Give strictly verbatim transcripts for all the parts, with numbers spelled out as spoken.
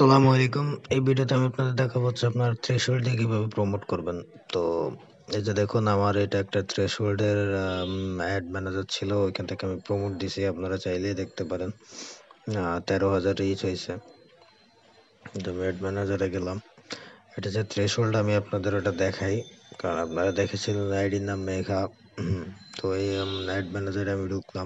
আসসালামু আলাইকুম। এই ভিডিওতে আমি আপনাদের দেখাবো হচ্ছে আপনার থ্রেশহোল্ড দিয়ে কিভাবে প্রমোট করবেন। তো এই যে দেখুন আমার এটা একটা থ্রেশহোল্ডের অ্যাড ম্যানেজার ছিল, ওইখান থেকে আমি প্রমোট দিছি, আপনারা চাইলেই দেখতে পারেন। তেরো হাজার রিচ হয়েছে। তো আমি অ্যাড ম্যানেজারে গেলাম, এটা যে থ্রেশহোল্ড আমি আপনাদের ওটা দেখাই, কারণ আপনারা দেখেছিলেন আইডির নাম মেঘা। তো এই অ্যাড ম্যানেজারে আমি ঢুকলাম,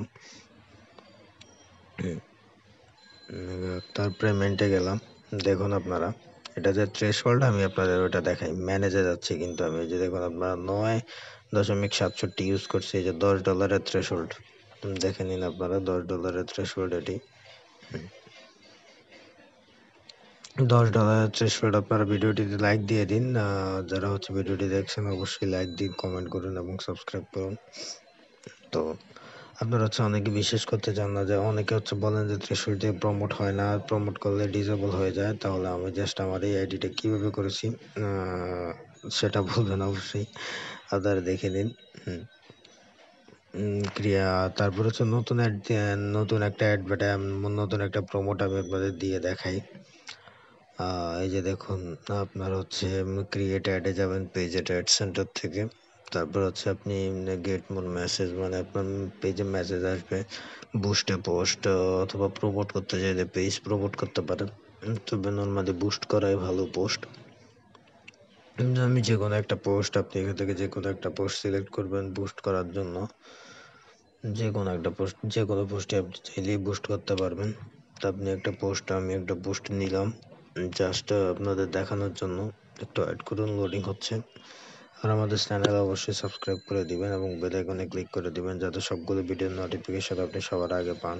তার পেমেন্টে গেলাম। দেখুন আপনারা এটা যে থ্রেশহোল্ড আমি আপনাদের ওটা দেখাই, ম্যানেজে যাচ্ছি, কিন্তু আমি যে দেখুন আপনারা নয় দশমিক সাতষট্টি ইউজ করছি। এই যে দশ ডলারের থ্রেশহোল্ড দেখে নিন আপনারা, দশ ডলারের থ্রেশহোল্ড এটি দশ ডলারের থ্রেশহোল্ড। আপনারা ভিডিওটিতে লাইক দিয়ে দিন, যারা হচ্ছে ভিডিওটি দেখছেন অবশ্যই লাইক দিন, কমেন্ট করুন এবং সাবস্ক্রাইব করুন। তো আপনারা হচ্ছে অনেকে বিশ্বাস করতে চান না, যে অনেকে হচ্ছে বলেন যে থ্রেশহোল্ড দিয়ে প্রমোট হয় না, প্রমোট করলে ডিসেবল হয়ে যায়। তাহলে আমি জাস্ট আমার এই আইডিটা কিভাবে করেছি সেটা বলবেন অবশ্যই, আপনারা দেখে নিন। হুম ক্রিয়া তারপর হচ্ছে নতুন অ্যাড, নতুন একটা অ্যাডভার্টাইজ, নতুন একটা প্রমোট আমি আপনাদের দিয়ে দেখাই। এই যে দেখুন আপনার হচ্ছে ক্রিয়েট অ্যাডে যাবেন, পেজে অ্যাড সেন্টার থেকে। তারপর হচ্ছে আপনি গেট মোর মেসেজ, মানে আপনার পেজে মেসেজ আসবে, বুস্টে পোস্ট অথবা প্রমোট করতে চাইলে পেজ প্রমোট করতে পারেন, তবে নর্মালি বুস্ট করাই ভালো পোস্ট। আমি যে কোনো একটা পোস্ট, আপনি এখান থেকে যে কোনো একটা পোস্ট সিলেক্ট করবেন বুস্ট করার জন্য। যে কোনো একটা পোস্ট, যে কোনো পোস্টে আপনি চাইলেই বুস্ট করতে পারবেন। তো আপনি একটা পোস্ট, আমি একটা পোস্ট নিলাম জাস্ট আপনাদের দেখানোর জন্য। একটু অ্যাড করুন, লোডিং হচ্ছে। আর আমাদের চ্যানেল অবশ্যই সাবস্ক্রাইব করে দিবেন এবং বেল আইকনে ক্লিক করে দিবেন, যাতে সবগুলো ভিডিওর নোটিফিকেশন আপনি সবার আগে পান।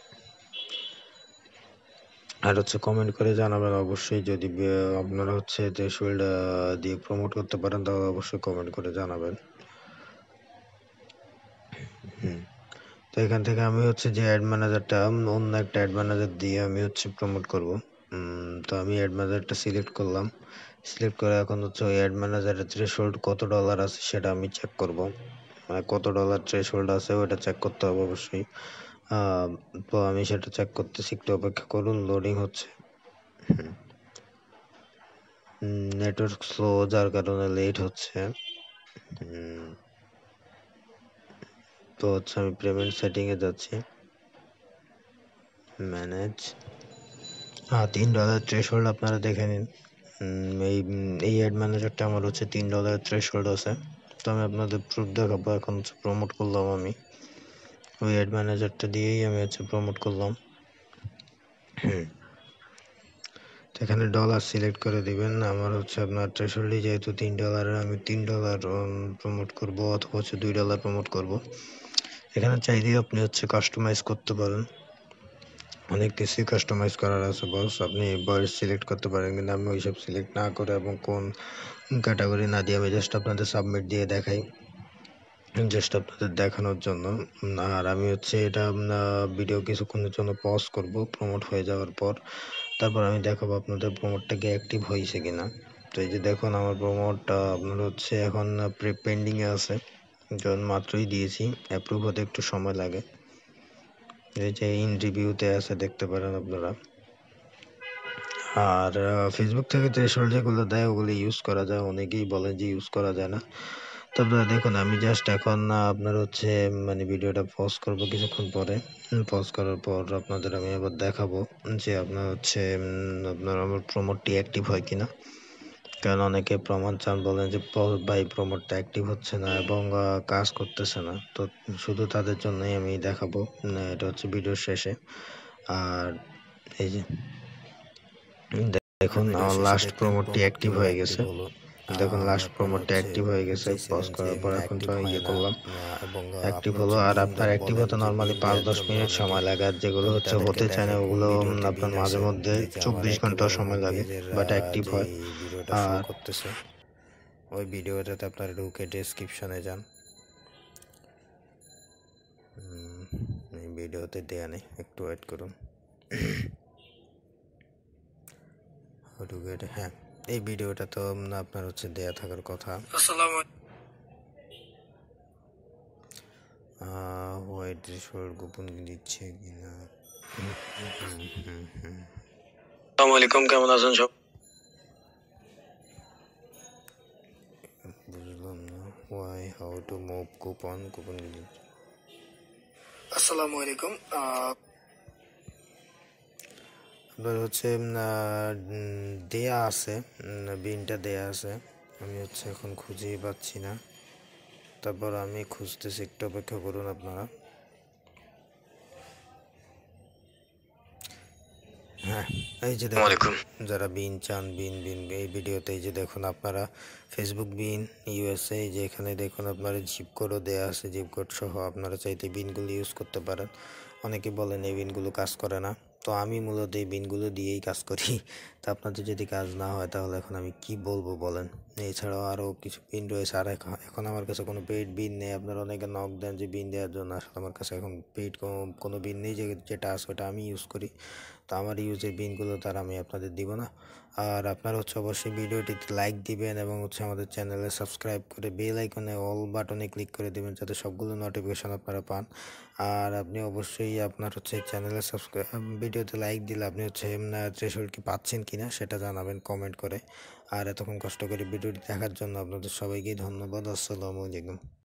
আর হচ্ছে কমেন্ট করে জানাবেন অবশ্যই, যদি আপনারা হচ্ছে থ্রেশহোল্ড দিয়ে প্রমোট করতে পারেন তাহলে অবশ্যই কমেন্ট করে জানাবেন। হুম তো এখান থেকে আমি হচ্ছে যে অ্যাড ম্যানেজারটা, অন্য একটা অ্যাড ম্যানেজার দিয়ে আমি হচ্ছে প্রমোট করব। তো আমি অ্যাড ম্যানেজারটা সিলেক্ট করলাম, সিলেক্ট করে এখন হচ্ছে ওই অ্যাড ম্যানেজারের থ্রেশহোল্ড কত ডলার আছে সেটা আমি চেক করব, মানে কত ডলার থ্রেশহোল্ড আছে ওটা চেক করতে হবে অবশ্যই। তো আমি সেটা চেক করতেছি, একটু অপেক্ষা করুন, লোডিং হচ্ছে। নেটওয়ার্ক স্লো যার কারণে লেট হচ্ছে। তো হচ্ছে আমি পেমেন্ট সেটিংয়ে যাচ্ছি, ম্যানেজ। হ্যাঁ, তিন ডলার থ্রেশহোল্ড আপনারা দেখে নিন। এই এই অ্যাড ম্যানেজারটা আমার হচ্ছে তিন ডলার থ্রেশহোল্ড আছে। তো আমি আপনাদের প্রুফ দেখাবো। এখন হচ্ছে প্রমোট করলাম, আমি ওই অ্যাড ম্যানেজারটা দিয়েই আমি হচ্ছে প্রমোট করলাম। হুম তো এখানে ডলার সিলেক্ট করে দিবেন। আমার হচ্ছে আপনার থ্রেশহোল্ডই যেহেতু তিন ডলারের, আমি তিন ডলার প্রমোট করব অথবা হচ্ছে দুই ডলার প্রমোট করব। এখানে চাইলেই আপনি হচ্ছে কাস্টমাইজ করতে পারেন, অনেক কিছুই কাস্টমাইজ করার আছে বস। আপনি বয়স সিলেক্ট করতে পারেন, কিন্তু আমি ওইসব সিলেক্ট না করে এবং কোন ক্যাটাগরি না দিয়ে আমি জাস্ট আপনাদের সাবমিট দিয়ে দেখাই, জাস্ট আপনাদের দেখানোর জন্য। আর আমি হচ্ছে এটা ভিডিও কিছুক্ষণের জন্য পজ করব প্রমোট হয়ে যাওয়ার পর, তারপর আমি দেখাবো আপনাদের প্রমোটটা কি অ্যাক্টিভ হয়েছে কিনা। তো এই যে দেখুন আমার প্রমোটটা আপনার হচ্ছে এখন প্রি পেন্ডিংয়ে আছে, যখন মাত্রই দিয়েছি, অ্যাপ্রুভ হতে একটু সময় লাগে। এই যে ইন রিভিউতে আছে, দেখতে পারেন আপনারা। আর ফেসবুক থেকে থ্রেশহোল্ড যেগুলো দেয় ওগুলো ইউজ করা যায়, অনেকেই বলেন যে ইউজ করা যায় না। তো আপনারা দেখুন, আমি জাস্ট এখন আপনার হচ্ছে মানে ভিডিওটা পজ করব কিছুক্ষণ পরে। পজ করার পর আপনাদের আমি আবার দেখাবো যে আপনার হচ্ছে আপনার আমার প্রমোটটি অ্যাক্টিভ হয় কিনা, কারণ অনেকে প্রমাণ চান, বলেন যে ভাই প্রমোটটা অ্যাক্টিভ হচ্ছে না এবং কাজ করতেছে না। তো শুধু তাদের জন্যই আমি দেখাবো, এটা হচ্ছে ভিডিওর শেষে। আর এই যে দেখুন আমার লাস্ট প্রমোটটি অ্যাক্টিভ হয়ে গেছে। দেখুন লাস্ট প্রমোটটা অ্যাক্টিভ হয়ে গেছে, পজ করার পর এখন তো ইয়ে করলাম, অ্যাক্টিভ হলো। আর আপনার অ্যাক্টিভ হতে নর্মালি পাঁচ দশ মিনিট সময় লাগে, আর যেগুলো হচ্ছে হতে চায় না ওগুলো আপনার মাঝে মধ্যে চব্বিশ ঘন্টা সময় লাগে, বাট অ্যাক্টিভ হয়। আর করতেছে ওই ভিডিওটাতে আপনারা ঢুকে ডেসক্রিপশনে যান, এই ভিডিওতে দেয়া নেই, একটু ওয়েট করুন। ঢুকে, হ্যাঁ এই ভিডিওটা তো আপনার হচ্ছে দেয়া থাকার কথা। আসসালামু হোয়াইট থ্রেশহোল্ড গোপন দিচ্ছে কিনা। আসসালামু আলাইকুম, কেমন আছেন সব? বুঝলাম না why how to move coupon coupon আসসালামু আলাইকুম। আপনার হচ্ছে দেয়া আছে, বিনটা দেয়া আছে, আমি হচ্ছে এখন খুঁজেই পাচ্ছি না। তারপর আমি খুঁজতেছি, একটু অপেক্ষা করুন আপনারা। হ্যাঁ, এই যে দেখুন, যারা বিন চান, বিন বিন এই ভিডিওতে এই যে দেখুন আপনারা ফেসবুক বিন ইউএসএ, যে এখানে দেখুন আপনারা জিপ কোডও দেওয়া আছে, জিপ কোড সহ আপনারা চাইতে বিনগুলো ইউজ করতে পারেন। অনেকে বলেন এই বিনগুলো কাজ করে না, তো আমি মূলত এই বিনগুলো দিয়েই কাজ করি। তা আপনাদের যদি কাজ না হয় তাহলে এখন আমি কি বলবো বলেন। এছাড়াও আরও কিছু বিন রয়েছে, আর এখন এখন আমার কাছে কোনো পেইড বিন নেই। আপনারা অনেকে নক দেন যে বিন দেওয়ার জন্য, আসলে আমার কাছে এখন পেইড কোনো কোনো বিন নেই, যে যেটা আছে ওটা আমি ইউজ করি। তো আমার ইউজের বিনগুলো তার আমি আপনাদের দিব না। আর আপনারা হচ্ছে অবশ্যই ভিডিওটিতে লাইক দিবেন এবং হচ্ছে আমাদের চ্যানেলে সাবস্ক্রাইব করে বেল আইকনে অল বাটনে ক্লিক করে দেবেন, যাতে সবগুলো নোটিফিকেশন আপনারা পান। আর আপনি অবশ্যই আপনার হচ্ছে চ্যানেলে সাবস্ক্রাইব, ভিডিওতে লাইক দিলে আপনি হচ্ছে থ্রেশহোল্ড কি পাচ্ছেন কিনা সেটা জানাবেন কমেন্ট করে। আর এতক্ষণ কষ্ট করে ভিডিওটি দেখার জন্য আপনাদের সবাইকে ধন্যবাদ। আসসালামু আলাইকুম।